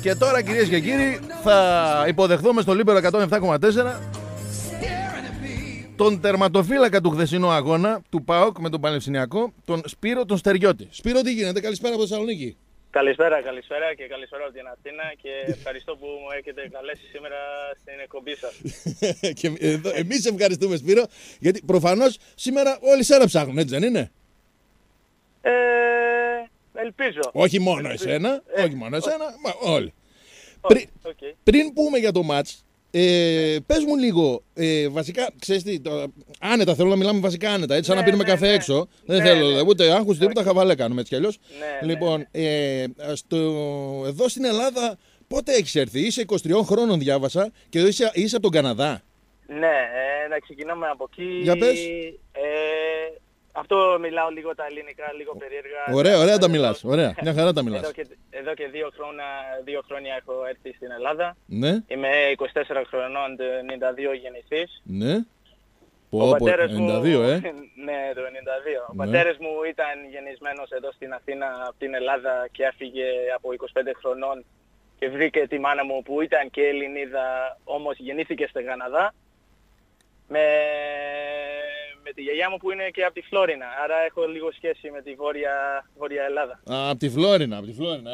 Και τώρα, κυρίες και κύριοι, θα υποδεχθούμε στο Λίμπερο 107,4 τον τερματοφύλακα του χθεσινού αγώνα του ΠΑΟΚ με τον Πανεπιστημιακό, τον Σπύρο τον Στεριώτη. Σπύρο, τι γίνεται? Καλησπέρα από Θεσσαλονίκη. Καλησπέρα και καλησπέρα από την Αθήνα και ευχαριστώ που μου έχετε καλέσει σήμερα στην εκπομπή σας. Και εμείς ευχαριστούμε, Σπύρο, γιατί προφανώς σήμερα όλοι σένα ψάχνουν, έτσι δεν είναι? Ελπίζω. Όχι μόνο εσένα, όχι μόνο εσένα, μα όλοι. Okay. Πριν πούμε για το μάτς, πες μου λίγο, βασικά, ξέρεις τι, άνετα, θέλω να μιλάμε βασικά άνετα, έτσι, σαν να πίνουμε καφέ έξω. Δεν θέλω ούτε άγχος, ούτε χαβαλέ κάνουμε έτσι κι αλλιώς. Λοιπόν, εδώ στην Ελλάδα πότε έχεις έρθει? Είσαι 23 χρόνων, διάβασα, και είσαι από τον Καναδά. Ναι, να ξεκινάμε από εκεί. Για πες. Αυτό μιλάω λίγο τα ελληνικά, λίγο περίεργα. Ωραία τα μιλάς, ωραία, μια χαρά τα μιλάς. Εδώ και 2 χρόνια έχω έρθει στην Ελλάδα. Ναι. Είμαι 24 χρονών, το 92 γεννηθής. Ναι. Ο πατέρας μου, 92, ναι, το 92. Ο πατέρας μου ήταν γεννησμένος εδώ στην Αθήνα από την Ελλάδα και έφυγε από 25 χρονών και βρήκε τη μάνα μου που ήταν και Ελληνίδα, όμως γεννήθηκε στην Καναδά. Με τη γιαγιά μου που είναι και από τη Φλόρινα, άρα έχω λίγο σχέση με τη Βόρεια Ελλάδα. Από τη Φλόρινα,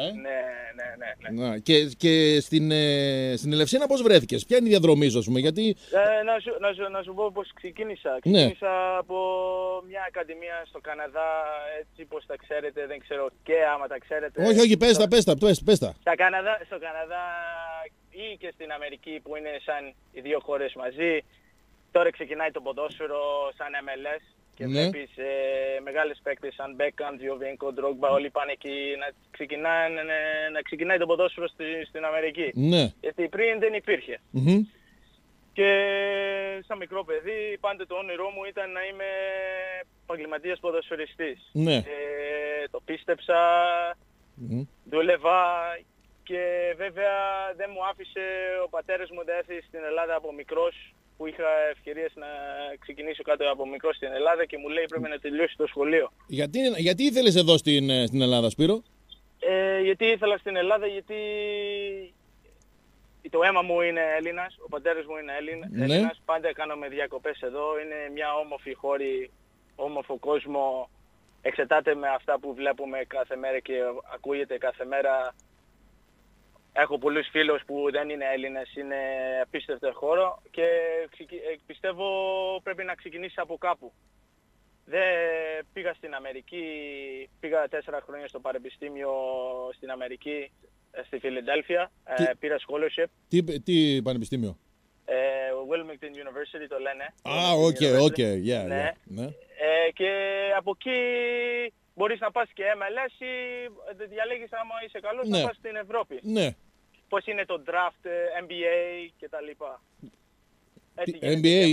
Ναι. Και στην Ελευσίνα πώς βρέθηκες? Ποια είναι η διαδρομή σου, ας πούμε, γιατί... Να σου πω πώς ξεκίνησα. Ναι. Ξεκίνησα από μια ακαδημία στο Καναδά, έτσι πως τα ξέρετε, δεν ξέρω και άμα τα ξέρετε. Όχι, πες τα. Στο Καναδά ή και στην Αμερική που είναι σαν οι δύο χώρες μαζί. Τώρα ξεκινάει το ποδόσφαιρο σαν MLS και βλέπεις μεγάλες παίκτες σαν Beckham, Giovinco, Drogba, όλοι πάνε εκεί να ξεκινάει το ποδόσφαιρο στην Αμερική. Ναι. Γιατί πριν δεν υπήρχε. Και σαν μικρό παιδί πάντα το όνειρό μου ήταν να είμαι επαγγελματίας ποδοσφαιριστής. Ναι. Το πίστεψα, δούλευα και βέβαια δεν μου άφησε ο πατέρας μου να έρθει στην Ελλάδα από μικρός, που είχα ευκαιρίες να ξεκινήσω κάτω από μικρό στην Ελλάδα και μου λέει πρέπει να τελειώσει το σχολείο. Γιατί ήθελες εδώ στην Ελλάδα, Σπύρο? Γιατί ήθελα στην Ελλάδα, γιατί το αίμα μου είναι Έλληνας, ο πατέρας μου είναι Έλληνας, πάντα κάνουμε διακοπές εδώ, είναι μια όμορφη χώρη, όμορφο κόσμο, εξετάται με αυτά που βλέπουμε κάθε μέρα και ακούγεται κάθε μέρα. Έχω πολλούς φίλους που δεν είναι Έλληνες, είναι απίστευτο χώρο και πιστεύω πρέπει να ξεκινήσει από κάπου. Δεν πήγα στην Αμερική, πήγα 4 χρόνια στο πανεπιστήμιο στην Αμερική, στη Φιλαδέλφια, πήρα scholarship. Τι πανεπιστήμιο? Wilmington University το λένε. Οκ, ναι. Και από εκεί μπορείς να πας και MLS ή διαλέγεις άμα είσαι καλός να πας στην Ευρώπη. Ναι. Πώς είναι το draft, NBA και τα λοιπά. NBA?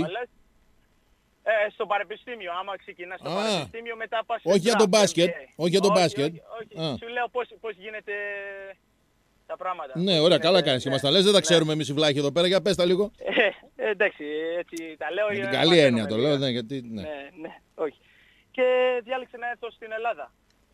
Στο πανεπιστήμιο, άμα ξεκινάς στο πανεπιστήμιο μετά πας στο όχι για το μπάσκετ. Όχι για το μπάσκετ. Όχι. Σου λέω πώς γίνεται τα πράγματα. Ναι, ωραία, καλά κάνεις και μας τα λες. Δεν τα ξέρουμε εμείς οι βλάχοι εδώ πέρα. Για πες τα λίγο. Εντάξει, έτσι τα λέω. Με την καλή έννοια το λέω. Ναι, όχι. Και διάλεξε να έρθω στην Ελλάδα.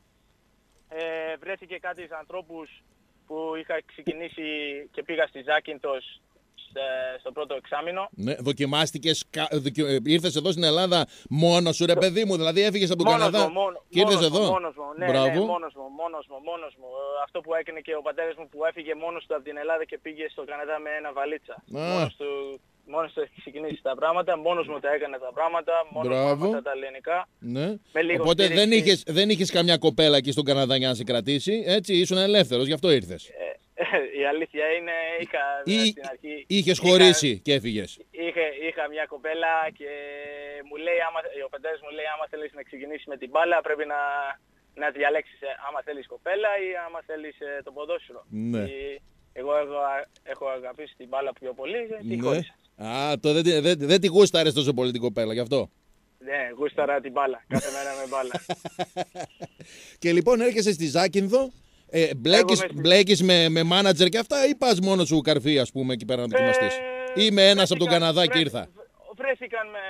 Βρέθηκε κάτι ανθρώπους που είχα ξεκινήσει και πήγα στη Ζάκυνθος στο πρώτο εξάμηνο. Ναι, δοκιμάστηκες, ήρθες εδώ στην Ελλάδα μόνος σου, ρε παιδί μου, δηλαδή έφυγες από τον Καναδά και ήρθες εδώ? Μόνος μου, ναι, μόνος μου. Αυτό που έκανε και ο πατέρας μου που έφυγε μόνος του από την Ελλάδα και πήγε στο Καναδά με ένα βαλίτσα. Μόνος του έχει ξεκινήσει τα πράγματα, μόνος μου τα έκανε τα πράγματα, μόνος μου έμαθα τα ελληνικά. Ναι. Οπότε δεν είχες καμιά κοπέλα εκεί στον Καναδά για να σε κρατήσει, έτσι, ήσουν ελεύθερος, γι' αυτό ήρθες. Η αλήθεια είναι, στην αρχή... Είχες χωρίσει και έφυγες? Είχα μια κοπέλα και μου λέει, ο πατέρας μου λέει, άμα θέλεις να ξεκινήσεις με την μπάλα πρέπει να διαλέξεις άμα θέλεις κοπέλα ή άμα θέλεις το ποδόσφαιρο. Ναι. Εγώ έχω αγαπήσει την μπάλα πιο πολύ και τη χώρισα. Δεν τη γούσταρες τόσο πολύ την κοπέλα, γι' αυτό. Ναι, γούσταρα την μπάλα, κάθε μέρα με μπάλα. Και λοιπόν έρχεσαι στη Ζάκυνθο. Μπλέκεις με μάνατζερ και αυτά ή πας μόνος σου καρφί, ας πούμε, εκεί πέρα να δοκιμαστείς? Είμαι ένας από τον Καναδά και ήρθα. Βρέθηκαν με...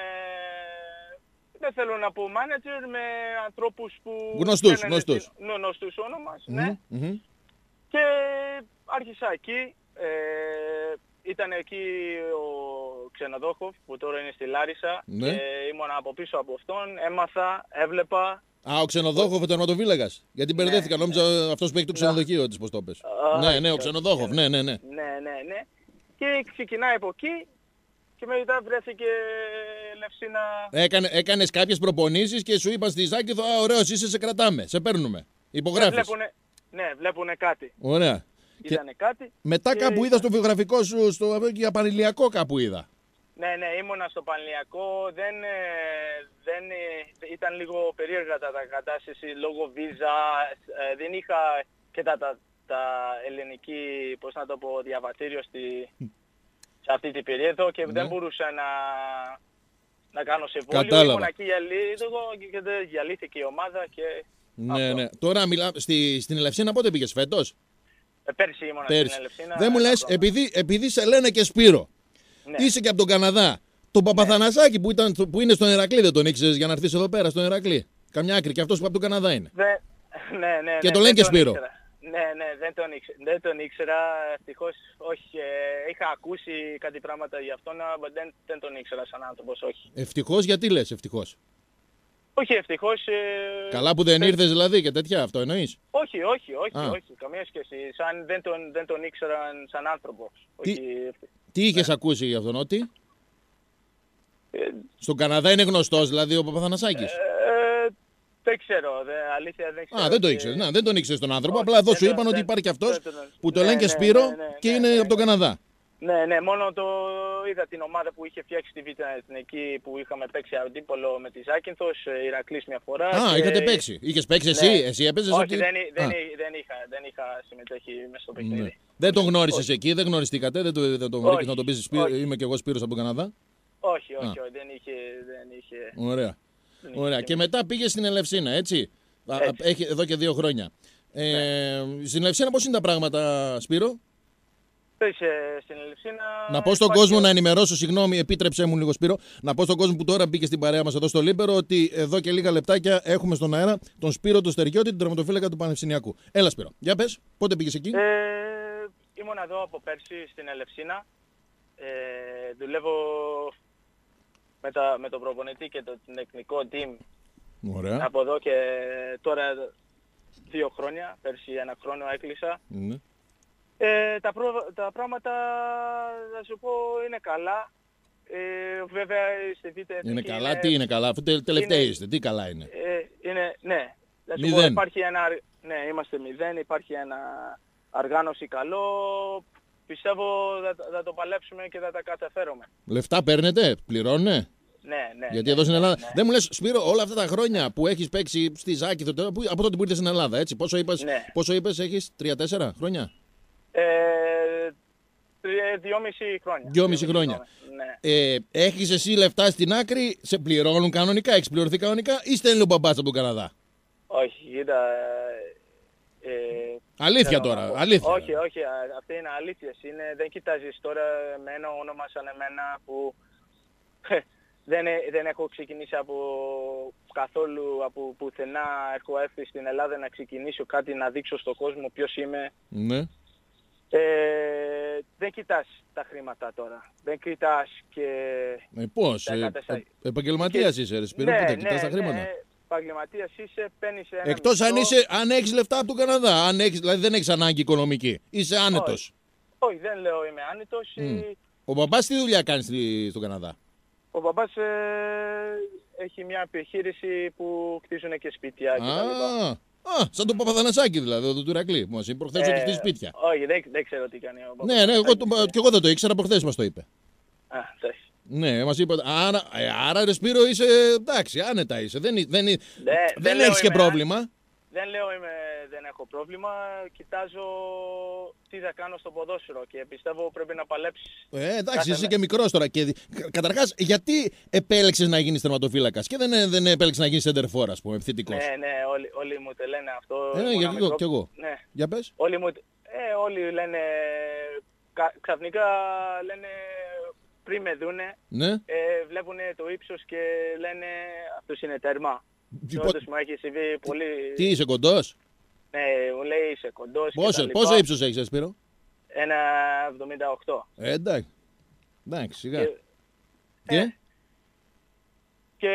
Δεν θέλω να πω μάνατζερ, με ανθρώπους που... Γνωστούς όνομας, ναι. Και άρχισα εκεί. Ήταν εκεί ο Ξενοδόχοφ που τώρα είναι στη Λάρισα. Ναι. Και ήμουν από πίσω από αυτόν. Έμαθα, έβλεπα. Α, ο Ξενοδόχοφ, ο τερματοφύλακας. Γιατί μπερδεύτηκα, νόμιζα αυτός που έχει το ξενοδοχείο της, πώς το πες. Ναι, ο Ξενοδόχοφ, ναι. Ναι. Και ξεκινάει από εκεί και μετά βρέθηκε Λευσίνα. Έκανες κάποιες προπονήσεις και σου είπα στη Ζάκηθο, ωραίος είσαι, σε κρατάμε, σε παίρνουμε. Υπογράφεις. Βλέπουνε κάτι. Ωραία. Είδανε κάτι. Μετά και κάπου είδα στο βιογραφικό σου, για Πανηλιακό κάπου είδα. Ναι, ήμουνα στο Πανηλιακό. Δεν ήταν λίγο περίεργα τα κατάσταση λόγω βίζα. Δεν είχα και τα ελληνική, πώς να το πω, διαβατήριο σε αυτή την περίοδο και δεν μπορούσα να κάνω σεβόλιο. Κατάλαβα. Ήμουν εκεί για λίγο και δεν διαλύθηκε η ομάδα και... Ναι. Τώρα στην Ελευσίνα πότε πήγες, φέτος? Πέρσι ήμουνα στην Ελευσίνα. Δεν μου λες, επειδή σε λένε και Σπύρο, είσαι και από τον Καναδά, τον Παπαθανασάκη που είναι στον Ηρακλή, δεν τον ήξερες για να έρθεις εδώ πέρα στον Ηρακλή? Καμιά άκρη, και αυτός που από τον Καναδά είναι. Ναι. Και τον λένε και Σπύρο. Ναι, δεν τον ήξερα, ευτυχώς, όχι. Είχα ακούσει κάτι πράγματα για αυτόν, αλλά δεν τον ήξερα σαν άνθρωπος, όχι. Ευτυχώς, γιατί λες ευτυχώς? Όχι, ευτυχώς... Καλά που δεν ήρθες δηλαδή και τέτοια, αυτό εννοείς? Όχι, καμία σχέση. Δεν τον ήξερα σαν άνθρωπος. Τι είχες ακούσει για αυτόν, ότι? Στον Καναδά είναι γνωστός δηλαδή ο Παπαθανασάκης? Δεν ξέρω, αλήθεια δεν ξέρω. Δεν το ήξερες, δεν τον ήξερες τον άνθρωπο, απλά εδώ σου είπαν ότι υπάρχει αυτός που το λένε και Σπύρο και είναι από τον Καναδά. Ναι, μόνο το είδα την ομάδα που είχε φτιάξει τη Β' Εθνική που είχαμε παίξει αντίπολο με τη Ζάκυνθος, Ηρακλής μια φορά. Είχατε παίξει. Είχες παίξει εσύ έπαιζες? Όχι, δεν είχα συμμετέχει μέσα στο παιχνίδι. Ναι. Δεν τον γνώρισες εκεί, δεν γνωριστήκατε, δεν τον βρήκες να τον πεις είμαι και εγώ Σπύρος από τον Καναδά? Όχι, δεν είχε. Ωραία. Και μετά πήγες στην Ελευσίνα, έτσι? Έχει εδώ και 2 χρόνια. Στην Ελευσίνα πώς είναι τα πράγματα, Σπύρο? Στην Ελευσίνα... Να πω στον κόσμο να ενημερώσω, συγγνώμη, επίτρεψέ μου λίγο, Σπύρο, να πω στον κόσμο που τώρα μπήκε στην παρέα μας εδώ στο Λίμπερο ότι εδώ και λίγα λεπτάκια έχουμε στον αέρα τον Σπύρο τον Στεριώτη, τον τερματοφύλακα του Πανεπιστημιακού. Έλα, Σπύρο, για πες, πότε πήγες εκεί? Ήμουν εδώ από πέρσι στην Ελευσίνα. Δουλεύω με τον προπονητή και το τεχνικό team. Ωραία. Από εδώ και τώρα 2 χρόνια, πέρσι 1 χρόνο έκλεισα. Ναι. Τα πράγματα, θα σου πω, είναι καλά. Βέβαια, στη Β' Εθνική είναι καλά, τι είναι καλά, αφού τελευταία είστε, τι καλά είναι? Ναι, θα σου πω, υπάρχει είμαστε 0, υπάρχει ένα αργάνωση καλό. Πιστεύω θα το παλέψουμε και θα τα καταφέρουμε. Λεφτά παίρνετε, πληρώνε? Ναι. Γιατί εδώ στην Ελλάδα. Δεν μου λες, Σπύρο, όλα αυτά τα χρόνια που έχεις παίξει στη Ζάκηθο, από τότε που ήρθες στην Ελλάδα, έτσι, πόσο είπες έχεις, 3-4 χρόνια? 2,5 χρόνια. 2,5 χρόνια. Ναι. Έχεις εσύ λεφτά στην άκρη, σε πληρώνουν κανονικά, έχεις πληρωθεί κανονικά ή στέλνει ο μπαμπάς από τον Καναδά? Όχι, κοίτα. Αλήθεια τώρα, αλήθεια. Όχι, αυτή είναι αλήθεια. Δεν κοιτάζεις τώρα με ένα όνομα σαν εμένα που δεν έχω ξεκινήσει καθόλου από πουθενά. Έχω έρθει στην Ελλάδα να ξεκινήσω κάτι, να δείξω στον κόσμο ποιος είμαι. Ναι. Δεν κοιτάς τα χρήματα τώρα. Δεν κοιτάς και... Πώς, επαγγελματίας είσαι ρε Σπύρο, πού τα κοιτάς τα χρήματα? Ναι, επαγγελματίας είσαι, παίρνεις ένα εκτός αν έχεις λεφτά από τον Καναδά, δηλαδή δεν έχεις ανάγκη οικονομική, είσαι άνετος. Όχι, δεν λέω είμαι άνετος. Ο μπαμπάς τι δουλειά κάνει στον Καναδά? Ο μπαμπάς έχει μια επιχείρηση που κτίζουν και σπίτια κτλ. Σαν τον Παπαθανασάκη δηλαδή, του Ηρακλή. Μου είπε προχθές ότι χτίζει σπίτια. Όχι, δεν ξέρω τι κάνει ο μπαμπάς. Ναι, και εγώ δεν το ήξερα, προχθές μας το είπε. Ναι, μας είπε. Άρα ρε Σπύρο είσαι εντάξει, άνετα είσαι. Δεν έχεις και πρόβλημα. Δεν λέω δεν έχω πρόβλημα. Κοιτάζω τι θα κάνω στο ποδόσφαιρο και πιστεύω πρέπει να παλέψεις. Εντάξει, είσαι και μικρός τώρα. Καταρχάς, γιατί επέλεξες να γίνεις τερματοφύλακας και δεν επέλεξες να γίνεις center for, ας πούμε, επιθετικός? Ναι, όλοι μου το λένε αυτό. Κι εγώ. Ναι. Για πες. Όλοι λένε, ξαφνικά λένε, πριν με δούνε, ναι. Βλέπουν το ύψος και λένε αυτός είναι τέρμα. Όντως μου έχει συμβεί πολύ... Τι είσαι κοντός? Ναι, μου λέει είσαι κοντός. Πόσο ύψος έχεις, Σπύρο? 1,78. Εντάξει. Εντάξει, σιγά. Και? Και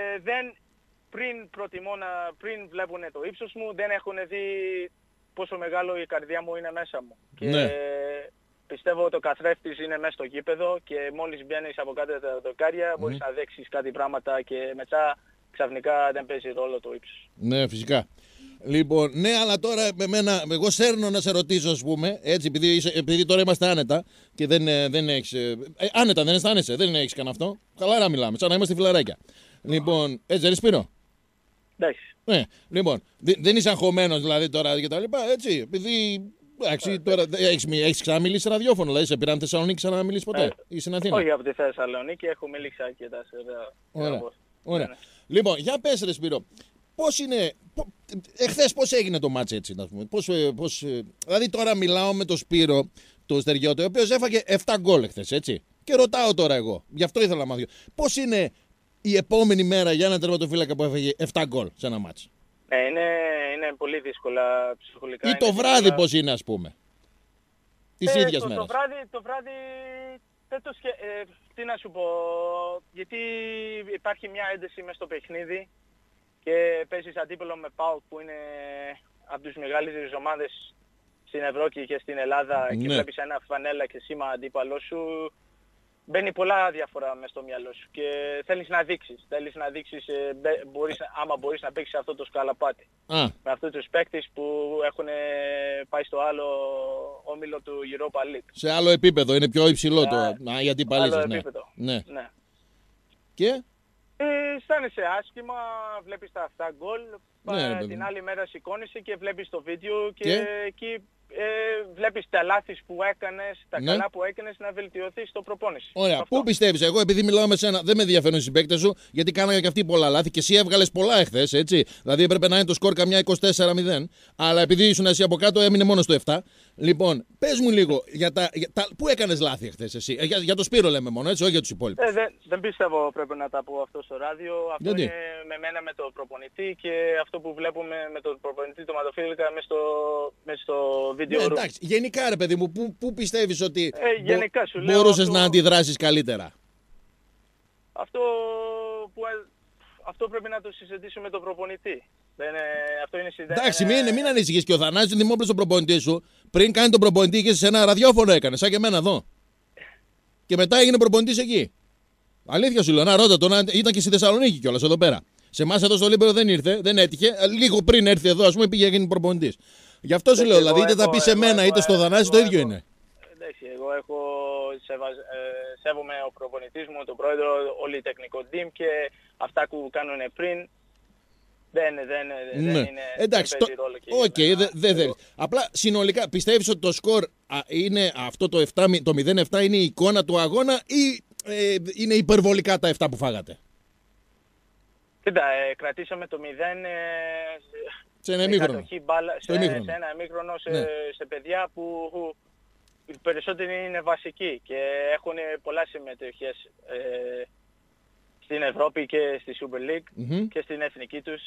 πριν βλέπουν το ύψος μου, δεν έχουν δει πόσο μεγάλο η καρδιά μου είναι μέσα μου. Και Ναι. πιστεύω ότι ο καθρέφτης είναι μέσα στο γήπεδο και μόλις μπαίνεις από κάτω τα δοκάρια μπορείς να δέξεις κάτι πράγματα και μετά ξαφνικά δεν παίζει ρόλο το ύψος. Ναι, φυσικά. Λοιπόν, ναι, αλλά τώρα εγώ σέρνω να σε ρωτήσω, ας πούμε, έτσι, επειδή τώρα είμαστε άνετα και δεν έχεις. Άνετα, δεν αισθάνεσαι, δεν έχεις καν αυτό. Χαλαρά μιλάμε, σαν να είμαστε φιλαράκια. Λοιπόν, έτσι δεν σπίρω. Εντάξει. Ναι, λοιπόν, δεν είσαι αγχωμένος δηλαδή τώρα και τα λοιπά, έτσι, επειδή. Εντάξει, τώρα έχεις ξαναμιλήσει σε ραδιόφωνο, δηλαδή σε πήραν Θεσσαλονίκη ξαναμιλήσει ποτέ, ή στην Αθήνα? Όχι από τη Θεσσαλονίκη, έχω μιλήσει αρκετά σε Ωραία. Λοιπόν, για πες ρε Σπύρο, πώς είναι, εχθές πώς έγινε το μάτς έτσι, να πούμε, δηλαδή τώρα μιλάω με τον Σπύρο, το Στεριώτη, ο οποίος έφαγε 7 γκολ εχθές, έτσι, και ρωτάω τώρα εγώ, γι' αυτό ήθελα να μάθω, πώς είναι η επόμενη μέρα για έναν τερματοφύλακα που έφαγε 7 γκολ σε ένα μάτς? Είναι πολύ δύσκολα ψυχολογικά. Ή το βράδυ πώς είναι, ας πούμε, της ίδιας μέρας? Το βράδυ δεν το τι να σου πω, γιατί υπάρχει μια ένταση μες στο παιχνίδι και παίζεις αντίπαλο με ΠΑΟΚ που είναι από τους μεγαλύτερες ομάδες στην Ευρώπη και στην Ελλάδα και βλέπεις ένα φανέλα και σήμα αντίπαλό σου. Μπαίνει πολλά διάφορα μες στο μυαλό σου και θέλεις να δείξεις. Άμα μπορείς να παίξεις αυτό το σκαλαπάτι. Με αυτούς τους παίκτες που έχουν πάει στο άλλο όμιλο του Europa League. Σε άλλο επίπεδο, είναι πιο υψηλό οι αντίπαλοι σας. Άλλο επίπεδο. Ναι. Και? Αισθάνεσαι άσχημα, βλέπεις τα 7 γκολ, την άλλη μέρα σηκώνεσαι και βλέπεις το βίντεο και εκεί βλέπεις τα λάθη που έκανες, τα καλά που έκανες να βελτιωθείς στο προπόνηση. Ωραία. Πού πιστεύεις? Εγώ επειδή μιλάω με σένα, δεν με ενδιαφέρουν οι συμπαίκτες σου, γιατί κάνανε και αυτοί πολλά λάθη και εσύ έβγαλες πολλά εχθές, έτσι. Δηλαδή έπρεπε να είναι το σκορ καμιά 24-0, αλλά επειδή ήσουν εσύ από κάτω έμεινε μόνο στο 7. Λοιπόν, πες μου λίγο, πού έκανες λάθη εχθές εσύ? Για το Σπύρο λέμε μόνο, έτσι, όχι για τους υπόλοιπους. Δεν πιστεύω πρέπει να τα πω αυτό στο ράδιο. Αυτό είναι με μένα με τον προπονητή και αυτό που βλέπουμε με τον προπονητή του ματοφύλακα μες στο βίντεο. Εντάξει, γενικά ρε παιδί μου, πού πιστεύεις ότι μπορούσες να αντιδράσεις καλύτερα? Αυτό πρέπει να το συζητήσουμε με τον προπονητή. Αυτό είναι εντάξει, μην ανησυχείς, και ο Θανάσης είναι δημόπλος τον προπονητή σου. Πριν κάνει τον προπονητή και σε ένα ραδιόφωνο έκανε, σαν και εμένα εδώ. Και μετά έγινε προπονητής εκεί. Αλήθεια σου λέω, να ρώτα τον, ήταν και στη Θεσσαλονίκη κιόλας εδώ πέρα. Σε εμάς εδώ στο Λίμπερο δεν ήρθε, δεν έτυχε. Λίγο πριν έρθει εδώ, ας πούμε, πήγε γίνει προπονητής. Γι' αυτό σου λέω, δηλαδή είτε τα πει σε μένα είτε στο Θανάση, το ίδιο είναι. Εντάξει, εγώ σέβομαι ο προπονητής μου, τον πρόεδρο, όλη η τεχνικό team και αυτά που κάνουν πριν. Δεν είναι. Εντάξει, δεν θέλει. Απλά συνολικά πιστεύεις ότι το σκορ είναι αυτό το 0-7 είναι η εικόνα του αγώνα ή είναι υπερβολικά τα 7 που φάγατε? Κοίτα, κρατήσαμε το 0 σε ένα ημίχρονο. Σε ένα ημίχρονο σε παιδιά που οι περισσότεροι είναι βασικοί και έχουν πολλά συμμετοχές στην Ευρώπη και στη Super League και στην εθνική τους.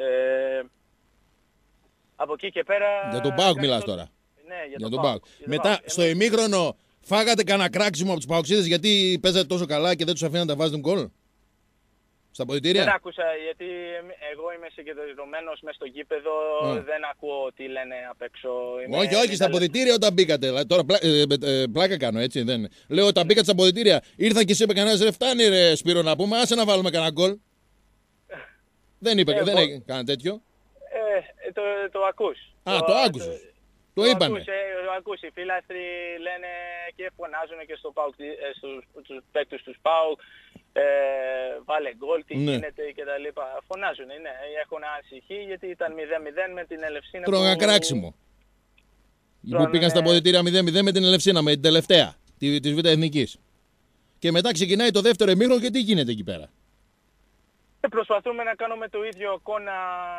Από εκεί και πέρα... Για τον ΠΑΟΚ μιλάς τώρα? Ναι, για τον ΠΑΟΚ. Μετά στο ημίχρονο φάγατε κανένα κράξιμο από τους παοξίδες γιατί παίζατε τόσο καλά και δεν τους αφήναν να τα βάζουν γκολ στα αποδυτήρια? Δεν άκουσα, γιατί εγώ είμαι συγκεντρωμένος μες στο γήπεδο, δεν ακούω τι λένε απ' έξω. Όχι, στα αποδυτήρια όταν μπήκατε. Τώρα πλάκα κάνω, έτσι. Δεν. Λέω όταν μπήκατε στα αποδυτήρια, ήρθαν και εσύ είπε κανένας ρε φτάνει ρε Σπύρο να πούμε, άσε να βάλουμε κανένα γκολ. Δεν είπε, δεν έκανε κανένα τέτοιο. Το ακούς. Το άκουσες. Το είπανε. Το ακούς, οι φίλαθροι λένε και φωνάζουν και στους παίκτες τους ΠΑΟΚ, βάλε γκολ, τι γίνεται και τα λοιπά. Φωνάζουν, ναι, έχουν ανησυχεί γιατί ήταν 0-0 με την Ελευσίνα. Τρώγαν κράξιμο. Που πήγαν στα αποδυτήρια 0-0 με την Ελευσίνα, με την τελευταία της Β' Εθνικής. Και μετά ξεκινάει το δεύτερο ημίχρονο και τι γίνεται εκεί πέρα? Προσπαθούμε να κάνουμε το ίδιο εικόνα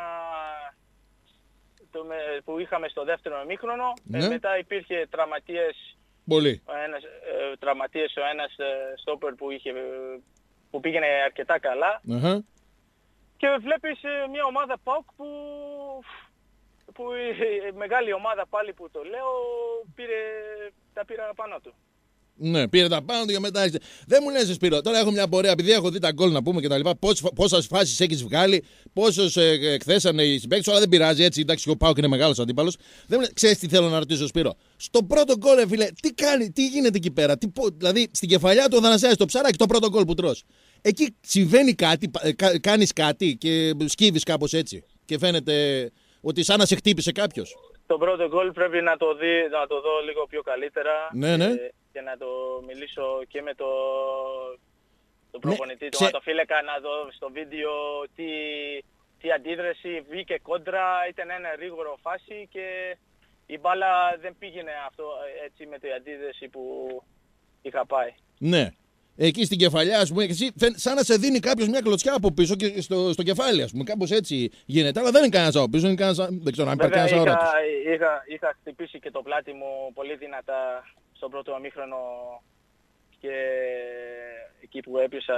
που είχαμε στο δεύτερο ημίχρονο. Μετά υπήρχε τραυματίες. Πολύ. Τραυματίες ο ένας στόπερ που πήγαινε αρκετά καλά. Και βλέπεις μια ομάδα ΠΑΟΚ που η μεγάλη ομάδα πάλι που το λέω πήρε τα πήρα πάνω του. Ναι, πήρε τα πάνω του και μετά άρχισε. Δεν μου λες, Σπύρο, τώρα έχω μια πορεία, επειδή έχω δει τα γκολ να πούμε και τα λοιπά. Πόσες φάσεις έχεις βγάλει, πόσους εκθέσανε οι συμπαίκτες, αλλά δεν πειράζει έτσι. Εντάξει, ο Πάοκ είναι μεγάλος αντίπαλος. Ξέρεις τι θέλω να ρωτήσω, Σπύρο. Στο πρώτο γκολ, φίλε, τι γίνεται εκεί πέρα. Δηλαδή, στην κεφαλιά του ο Δανασιάς, το ψαράκι, το πρώτο γκολ που τρως. Εκεί συμβαίνει κάτι, κάνεις κάτι και σκύβεις κάπως έτσι. Και φαίνεται ότι σαν να σε χτύπησε κάποιος. Το πρώτο γκολ πρέπει να το δω λίγο πιο καλύτερα. Ναι, ναι. Και να το μιλήσω και με το προπονητή, ναι, τον Ματοφύλακα, να δω στο βίντεο τι αντίδραση βγήκε κόντρα, ήταν ένα γρήγορο φάση και η μπάλα δεν πήγαινε αυτό έτσι με την αντίδραση που είχα πάει. Ναι. Εκεί στην κεφαλιά, ας πούμε, εσύ, σαν να σε δίνει κάποιος μια κλωτσιά από πίσω και στο κεφάλι, ας πούμε. Κάπως έτσι γίνεται. Αλλά δεν είναι κανένας από πίσω, είναι κανένας, δεν ξέρω αν υπάρχει κανένας αόρατος. Είχα χτυπήσει και το πλάτη μου πολύ δυνατά στο πρώτο αμήχρονο και εκεί που έπιασα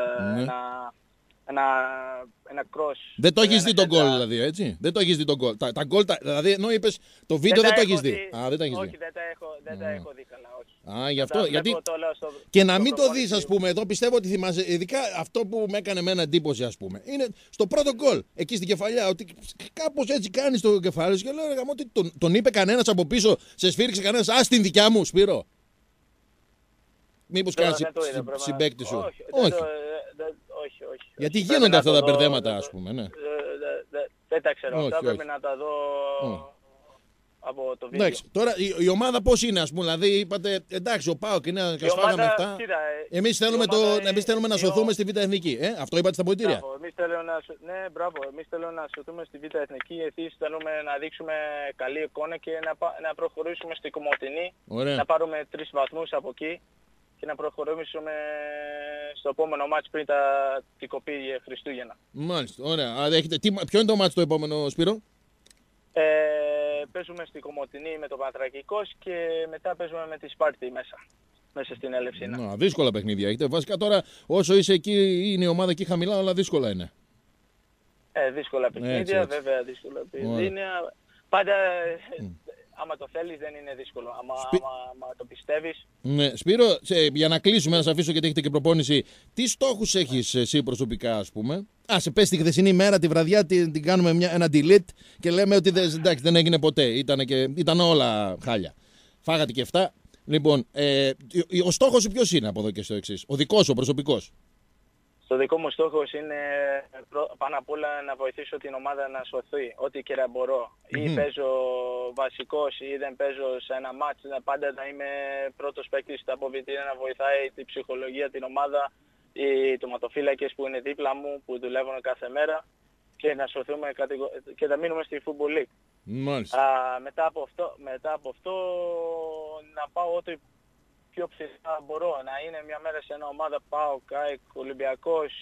ένα cross. Δεν το έχεις δει τον γκολ δηλαδή, έτσι. Δεν το έχεις δει τον γκολ. Τα γκολ, δηλαδή ενώ είπες το βίντεο δεν το έχεις δει. Δεν τα έχω δει καλά, όχι. Γι' αυτό, γιατί και να μην το δεις, ας πούμε, εδώ πιστεύω ότι θυμάσαι, ειδικά αυτό που με έκανε εμένα εντύπωση, ας πούμε, είναι στο πρώτο γκολ, εκεί στην κεφαλιά, ότι κάπως έτσι κάνεις το κεφάλι σου και λέω, ότι τον είπε κανένας από πίσω, σε σφύριξε κανένας, την δικιά μου, Σπύρο. Μήπως κάνεις συμπαίκτη σου. Όχι. Γιατί γίνονται αυτά τα μπερδέματα, ας πούμε, ναι. Δεν τα ξέρω αυτά, πρέπει να τα δω από το βίντεο. Εντάξει, τώρα η ομάδα πώς είναι, ας πούμε, δηλαδή είπατε, εντάξει, ο ΠΑΟΚ είναι και σφάγαμε αυτά. Εμείς θέλουμε να σωθούμε στη Β' Εθνική. Αυτό είπατε στα πολιτήρια. Ναι, μπράβο. Εμείς θέλουμε να σωθούμε στη Β' Εθνική, γιατί θέλουμε να δείξουμε καλή εικόνα και να προχωρήσουμε στη Κομοτηνή, να πάρουμε 3 βαθμούς από εκεί και να προχωρήσουμε στο επόμενο μάτς πριν την κοπή Χριστούγεννα. Μάλιστα, ωραία. Ποιο είναι το μάτς το επόμενο, Σπύρο? Παίζουμε στη Κομοτηνή με το Παναθρακικός και μετά παίζουμε με τη Σπάρτη μέσα στην Ελευσίνα. Δύσκολα παιχνίδια έχετε. Βασικά τώρα όσο είσαι εκεί, είναι η ομάδα εκεί χαμηλά, αλλά δύσκολα είναι. Δύσκολα παιχνίδια, βέβαια δύσκολα παιχνίδια. Πάντα άμα το θέλεις δεν είναι δύσκολο, άμα το πιστεύεις. Ναι, Σπύρο, για να κλείσουμε, να σε αφήσω γιατί έχετε και προπόνηση, τι στόχους έχεις εσύ προσωπικά, ας πούμε? Σε πες τη χθεσινή μέρα, τη βραδιά, την κάνουμε ένα delete και λέμε ότι εντάξει, δεν έγινε ποτέ, ήταν όλα χάλια. Φάγατε και 7. Λοιπόν, ο στόχος σου ποιος είναι από εδώ και στο εξής? Ο δικός σου, ο προσωπικός? Το δικό μου στόχος είναι πάνω απ' όλα να βοηθήσω την ομάδα να σωθεί, ό,τι και να μπορώ. Ή παίζω βασικός ή δεν παίζω σε ένα μάτς, πάντα να είμαι πρώτος παίκτης στα αποβιτήρια, να βοηθάει την ψυχολογία, την ομάδα, οι τοματοφύλακες που είναι δίπλα μου, που δουλεύουν κάθε μέρα και να σωθούμε και να μείνουμε στη Football League. Μετά από αυτό να πάω ό,τι πιο ψηλά μπορώ, να είναι μια μέρα σε μια ομάδα ΠΑΟΚ, ΑΕΚ, Ολυμπιακός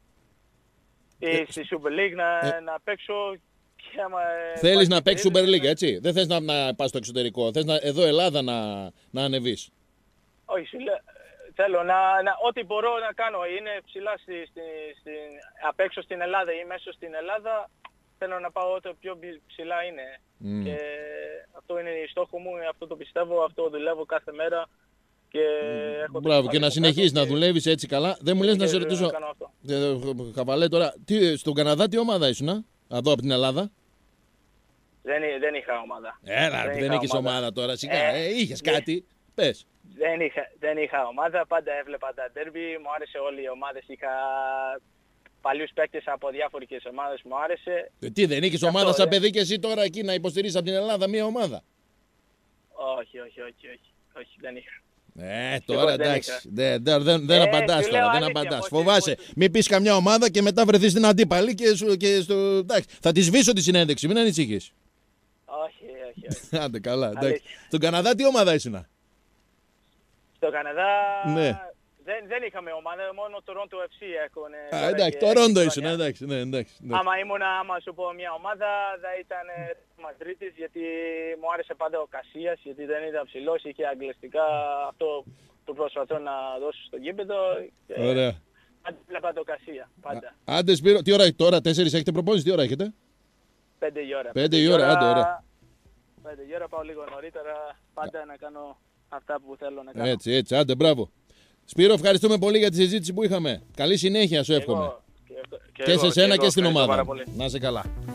ή στη Super League να παίξω και άμα... Θέλεις να παίξεις Super League, έτσι? Δεν θες να πας στο εξωτερικό, θες εδώ Ελλάδα να ανεβείς? Όχι, θέλω ό,τι μπορώ να κάνω, είναι ψηλά απ' έξω στην Ελλάδα ή μέσω στην Ελλάδα, θέλω να πάω ό,τι πιο ψηλά είναι. Και αυτό είναι η στόχο μου, αυτό το πιστεύω, αυτό δουλεύω κάθε μέρα. Μπράβο, και να συνεχίσεις να δουλεύεις έτσι καλά. Δεν μου λες να σε ρωτήσω, Χαβαλέ, τώρα, στον Καναδά τι ομάδα ήσουν, εδώ από την Ελλάδα? Δεν είχα ομάδα. Δεν είχες ομάδα τώρα, σιγά, είχες κάτι, πες. Δεν είχα ομάδα, πάντα έβλεπα τα ντέρμπι, μου άρεσε όλη η ομάδα, είχα παλιούς παίκτες από διάφορες ομάδες, μου άρεσε. Τι, δεν είχες ομάδα σαν παιδί και εσύ τώρα εκεί να υποστηρίζεις από την Ελλάδα μία ομάδα? Όχι, δεν είχα. Τώρα εντάξει, δεν απαντάς τώρα, δεν απαντάς. Φοβάσαι, μην πεις καμιά ομάδα και μετά βρεθείς στην αντίπαλη και εντάξει, θα τη σβήσω τη συνέντευξη, μην ανησυχείς. Όχι. Άντε καλά, εντάξει. Στον Καναδά τι ομάδα ήσουν? Στον Καναδά δεν είχαμε ομάδα, μόνο το Toronto FC έχουν. Εντάξει, το Toronto ήσουν, εντάξει. Άμα σου πω μια ομάδα θα ήταν Μαδρίτης, γιατί μου άρεσε πάντα ο Κασίας, γιατί δεν ήταν ψηλός, είχε αγγλιστικά, αυτό που προσπαθώ να δώσω στο γήπεδο. Ωραία. Πάντα βλέπα το Κασία, πάντα. Άντε Σπύρο, τι ώρα, τώρα 4 έχετε προπόνηση, τι ώρα έχετε? 5 η ώρα. 5 η ώρα, άντε ωραία. 5 η ώρα πάω λίγο νωρίτερα, πάντα να κάνω αυτά που θέλω να κάνω. Έτσι, άντε, μπράβο. Σπύρο, ευχαριστούμε πολύ για τη συζήτηση που είχαμε. Καλή συνέχεια σου εύχομαι. Και σε σένα και στην ομάδα. Να είσαι καλά.